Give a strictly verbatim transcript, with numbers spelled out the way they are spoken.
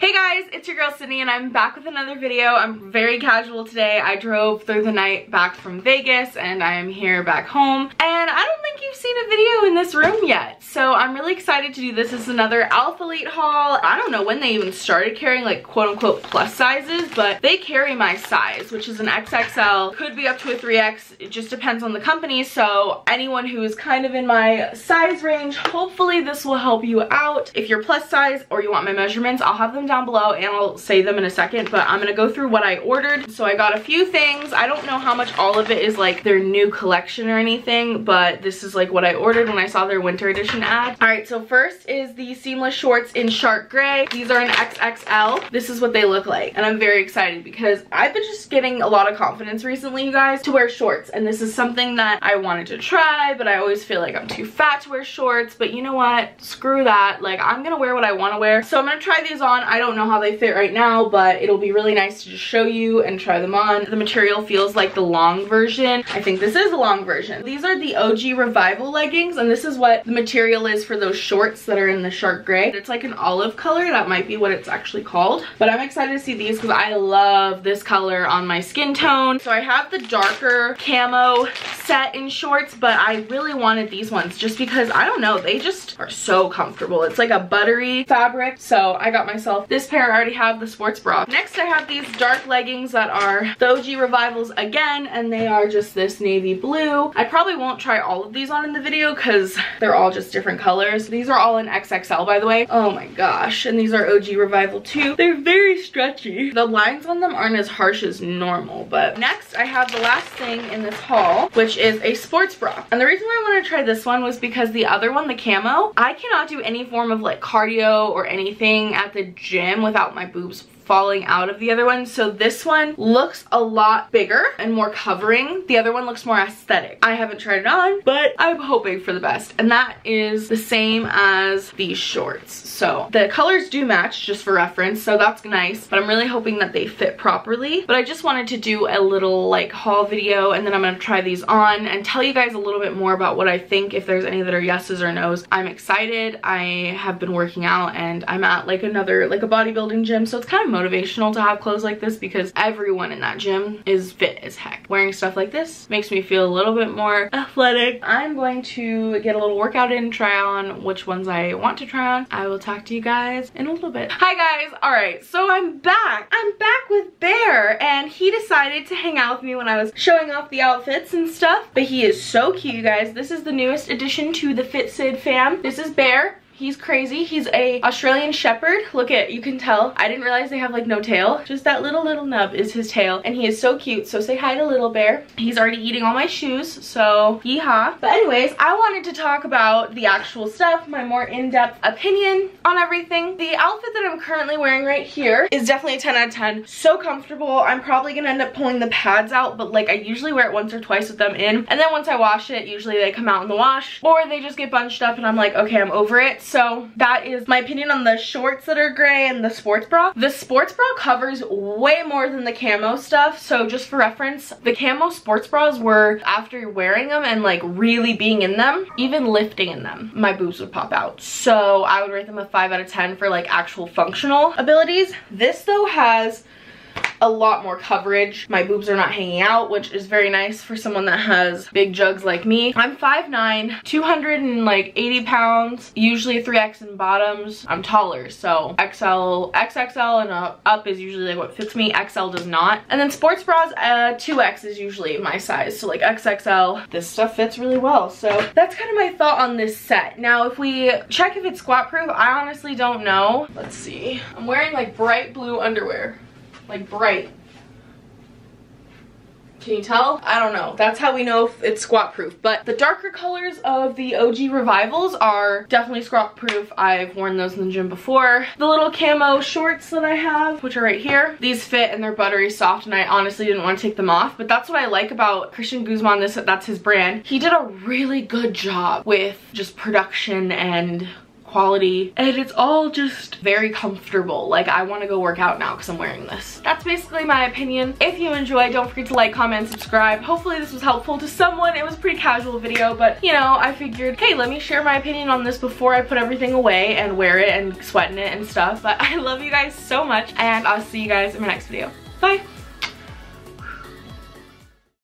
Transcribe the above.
Hey guys, it's your girl Sydney and I'm back with another video. I'm very casual today. I drove through the night back from Vegas and I am here back home. And I don't think you've seen a video in this room yet. So I'm really excited to do this. This is another Alphalete haul. I don't know when they even started carrying like quote unquote plus sizes, but they carry my size, which is an X X L. Could be up to a three X. It just depends on the company. So anyone who is kind of in my size range, hopefully this will help you out. If you're plus size or you want my measurements, I'll have them down below and I'll say them in a second, but I'm gonna go through what I ordered. So I got a few things. I don't know how much all of it is like their new collection or anything, but this is like what I ordered when I saw their winter edition ad. All right, so first is the seamless shorts in shark gray. These are an X X L. This is what they look like, and I'm very excited because I've been just getting a lot of confidence recently, you guys, to wear shorts, and this is something that I wanted to try, but I always feel like I'm too fat to wear shorts. But you know what? Screw that. Like, I'm gonna wear what I want to wear. So I'm gonna try these on. I don't know how they fit right now, but it'll be really nice to just show you and try them on. The material feels like the long version. I think this is a long version. These are the O G Revival leggings, and this is what the material is for those shorts that are in the shark gray. It's like an olive color. That might be what it's actually called, but I'm excited to see these because I love this color on my skin tone. So I have the darker camo set in shorts, but I really wanted these ones just because, I don't know, they just are so comfortable. It's like a buttery fabric, so I got myself this pair. I already have the sports bra. Next I have these dark leggings that are the O G Revivals again, and they are just this navy blue. I probably won't try all of these on in the video because they're all just different colors. These are all in X X L, by the way. Oh my gosh. And these are O G Revival too. They're very stretchy. The lines on them aren't as harsh as normal. But next I have the last thing in this haul, which is a sports bra. And the reason why I want to try this one was because the other one, the camo, I cannot do any form of like cardio or anything at the gym without my boobs falling out of the other one. So this one looks a lot bigger and more covering. The other one looks more aesthetic. I haven't tried it on, but I'm hoping for the best. And that is the same as these shorts. So the colors do match, just for reference, so that's nice, but I'm really hoping that they fit properly. But I just wanted to do a little like haul video, and then I'm gonna try these on and tell you guys a little bit more about what I think, if there's any that are yeses or nos. I'm excited. I have been working out and I'm at like another, like a bodybuilding gym, so it's kind of motivational to have clothes like this because everyone in that gym is fit as heck. Wearing stuff like this makes me feel a little bit more athletic. I'm going to get a little workout in, try on which ones I want to try on. I will talk to you guys in a little bit. Hi guys. All right, so I'm back. I'm back with Bear, and he decided to hang out with me when I was showing off the outfits and stuff, but he is so cute, you guys. This is the newest addition to the Fit Sid fam. This is Bear. He's crazy. He's a Australian Shepherd. Look at, you can tell. I didn't realize they have like no tail. Just that little, little nub is his tail. And he is so cute. So say hi to Little Bear. He's already eating all my shoes. So yeehaw. But anyways, I wanted to talk about the actual stuff, my more in-depth opinion on everything. The outfit that I'm currently wearing right here is definitely a ten out of ten. So comfortable. I'm probably gonna end up pulling the pads out, but like I usually wear it once or twice with them in. And then once I wash it, usually they come out in the wash, or they just get bunched up and I'm like, okay, I'm over it. So that is my opinion on the shorts that are gray and the sports bra. The sports bra covers way more than the camo stuff. So just for reference, the camo sports bras were, after wearing them and like really being in them, even lifting in them, my boobs would pop out. So I would rate them a five out of ten for like actual functional abilities. This though has a lot more coverage. My boobs are not hanging out, which is very nice for someone that has big jugs like me. I'm five nine, two hundred eighty pounds, usually a three X in bottoms. I'm taller, so X L, X X L and up, up is usually like what fits me. X L does not. And then sports bras, uh, two X is usually my size, so like X X L. This stuff fits really well. So that's kind of my thought on this set. Now, if we check if it's squat proof, I honestly don't know. Let's see. I'm wearing like bright blue underwear. Like bright. Can you tell? I don't know. That's how we know if it's squat proof. But the darker colors of the O G Revivals are definitely squat proof. I've worn those in the gym before. The little camo shorts that I have, which are right here, these fit and they're buttery soft, and I honestly didn't want to take them off. But that's what I like about Christian Guzman. This, that's his brand. He did a really good job with just production and quality, and it's all just very comfortable. Like, I want to go work out now because I'm wearing this. That's basically my opinion. If you enjoy, don't forget to like, comment, subscribe. Hopefully this was helpful to someone. It was a pretty casual video, but you know, I figured, hey, let me share my opinion on this before I put everything away and wear it and sweat in it and stuff. But I love you guys so much, and I'll see you guys in my next video. Bye!